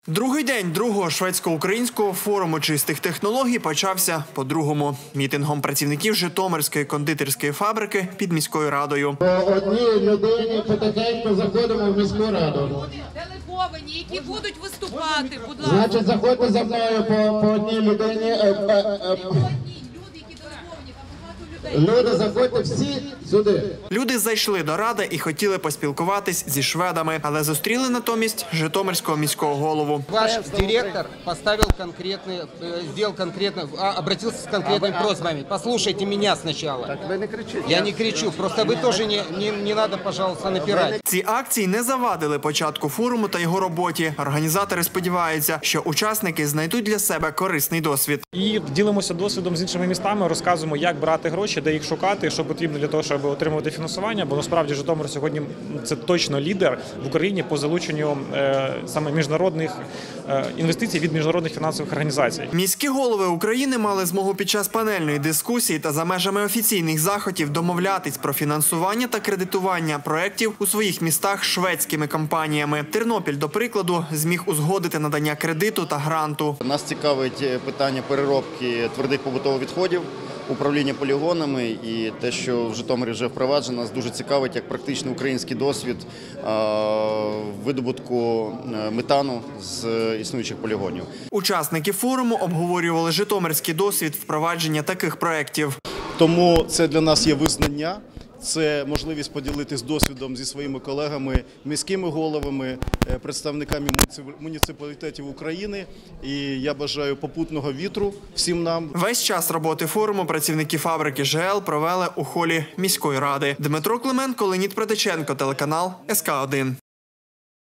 Другий день другого шведсько-українського форуму чистих технологій почався по-другому. Мітингом працівників Житомирської кондитерської фабрики під міською радою. По одній людині потихеньку заходимо в міську раду. Делеговані, які будуть виступати, будь ласка. Значить, заходьте за мною по одній людині. Люди, заходьте всі сюди. Люди зайшли до ради і хотіли поспілкуватись зі шведами, але зустріли натомість Житомирського міського голову. Ваш директор обратился с конкретными просьбами. Послушайте меня сначала. Так ви не кричите. Я не кричу, просто вы тоже не надо, пожалуйста, напирать. Ці акції не завадили початку форуму та його роботі. Організатори сподіваються, що учасники знайдуть для себе корисний досвід. І ділимося досвідом з іншими містами, розказуємо, як брати гроші, де їх шукати, що потрібно для того, щоб отримувати фінансування. Бо насправді Житомир сьогодні це точно лідер в Україні по залученню саме міжнародних інвестицій від міжнародних фінансових організацій. Міські голови України мали змогу під час панельної дискусії та за межами офіційних заходів домовлятись про фінансування та кредитування проєктів у своїх містах шведськими компаніями. Тернопіль, до прикладу, зміг узгодити надання кредиту та гранту. Нас цікавить питання переробки твердих побутових відходів, управління полігонами і те, що в Житомирі вже впроваджено, нас дуже цікавить як практичний український досвід видобутку метану з існуючих полігонів. Учасники форуму обговорювали житомирський досвід впровадження таких проєктів. Тому це для нас є визнання, це можливість поділитися досвідом зі своїми колегами, міськими головами, представниками муніципалітетів України. І я бажаю попутного вітру всім нам. Весь час роботи форуму працівники фабрики ЖЛ провели у холі міської ради. Дмитро Клименко, Леонід Протиченко, телеканал СК1.